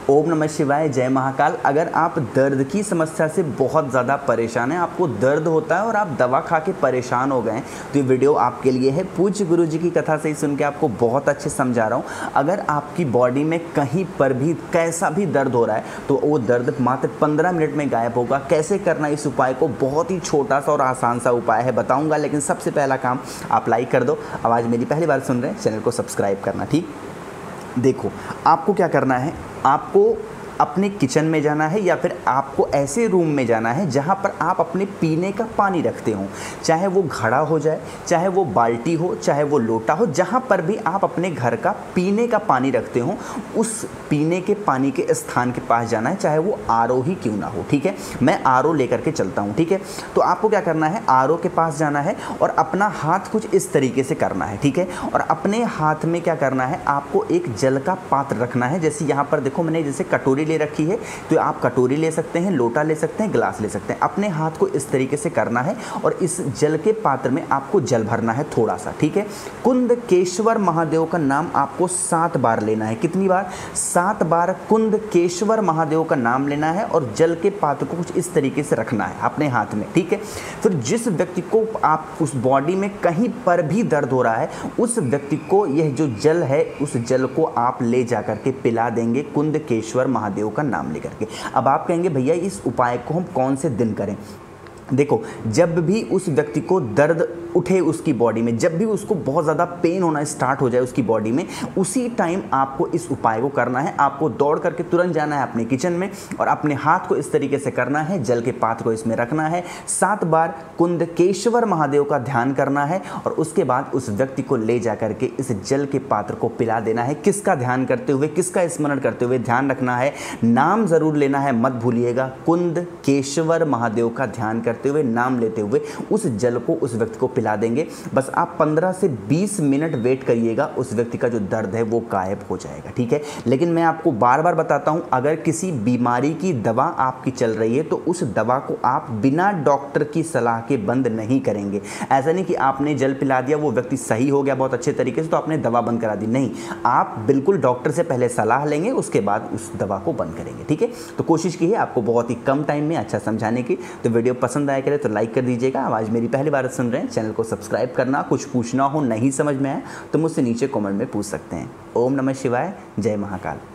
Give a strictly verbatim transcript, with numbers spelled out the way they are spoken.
ओम नमः शिवाय, जय महाकाल। अगर आप दर्द की समस्या से बहुत ज़्यादा परेशान हैं, आपको दर्द होता है और आप दवा खा के परेशान हो गए हैं, तो ये वीडियो आपके लिए है। पूज्य गुरु जी की कथा से ही सुन के आपको बहुत अच्छे समझा रहा हूँ। अगर आपकी बॉडी में कहीं पर भी कैसा भी दर्द हो रहा है तो वो दर्द मात्र पंद्रह मिनट में गायब होगा। कैसे करना इस उपाय को, बहुत ही छोटा सा और आसान सा उपाय है, बताऊँगा। लेकिन सबसे पहला काम आप लाइक कर दो। आवाज़ मेरी पहली बार सुन रहे हैं, चैनल को सब्सक्राइब करना। ठीक, देखो आपको क्या करना है, आपको अपने किचन में जाना है या फिर आपको ऐसे रूम में जाना है जहाँ पर आप अपने पीने का पानी रखते हो। चाहे वो घड़ा हो जाए, चाहे वो बाल्टी हो, चाहे वो लोटा हो, जहाँ पर भी आप अपने घर का पीने का पानी रखते हो, उस पीने के पानी के स्थान के पास जाना है, चाहे वो आर ओ ही क्यों ना हो। ठीक है, मैं आर ओ लेकर के चलता हूँ। ठीक है, तो आपको क्या करना है, आर ओ के पास जाना है और अपना हाथ कुछ इस तरीके से करना है। ठीक है, और अपने हाथ में क्या करना है, आपको एक जल का पात्र रखना है। जैसे यहाँ पर देखो, मैंने जैसे कटोरी ले रखी है, तो आप कटोरी ले सकते हैं, लोटा ले सकते हैं, गिलास ले सकते हैं। अपने हाथ को इस तरीके से करना है और इस जल के पात्र में आपको जल भरना है थोड़ा सा। ठीक है, कुंदकेश्वर महादेव का नाम आपको सात बार लेना है। कितनी बार? सात बार कुंदकेश्वर महादेव का नाम लेना है और जल के पात्र को कुछ इस तरीके से रखना है अपने हाथ में। ठीक है, फिर जिस व्यक्ति को आप उस बॉडी में कहीं पर भी दर्द हो रहा है, उस व्यक्ति को यह जो जल है, उस जल को आप ले जाकर के पिला देंगे कुंदकेश्वर महादेव का नाम लेकर के। अब आप कहेंगे भैया इस उपाय को हम कौन से दिन करें? देखो, जब भी उस व्यक्ति को दर्द उठे उसकी बॉडी में, जब भी उसको बहुत ज़्यादा पेन होना स्टार्ट हो जाए उसकी बॉडी में, उसी टाइम आपको इस उपाय को करना है। आपको दौड़ करके तुरंत जाना है अपने किचन में और अपने हाथ को इस तरीके से करना है, जल के पात्र को इसमें रखना है, सात बार कुंदकेश्वर महादेव का ध्यान करना है और उसके बाद उस व्यक्ति को ले जा करके इस जल के पात्र को पिला देना है। किसका ध्यान करते हुए, किसका स्मरण करते हुए? ध्यान रखना है, नाम ज़रूर लेना है, मत भूलिएगा। कुंदकेश्वर महादेव का ध्यान करते हुए, नाम लेते हुए उस जल को उस व्यक्ति को पिला देंगे। बस आप पंद्रह से बीस मिनट वेट करिएगा, उस व्यक्ति का जो दर्द है वो गायब हो जाएगा। ठीक है, लेकिन मैं आपको बार बार बताता हूं, अगर किसी बीमारी की दवा आपकी चल रही है तो उस दवा को आप बिना डॉक्टर की सलाह के बंद नहीं करेंगे। ऐसा नहीं कि आपने जल पिला दिया, वो व्यक्ति सही हो गया बहुत अच्छे तरीके से, तो आपने दवा बंद करा दी। नहीं, आप बिल्कुल डॉक्टर से पहले सलाह लेंगे, उसके बाद उस दवा को बंद करेंगे। ठीक है, तो कोशिश की है आपको बहुत ही कम टाइम में अच्छा समझाने की। तो वीडियो पसंद आया करे तो लाइक कर दीजिएगा। आवाज़ मेरी पहली बार सुन रहे हैं, चैनल को सब्सक्राइब करना। कुछ पूछना हो, नहीं समझ में आए तो मुझसे नीचे कमेंट में पूछ सकते हैं। ओम नमः शिवाय, जय महाकाल।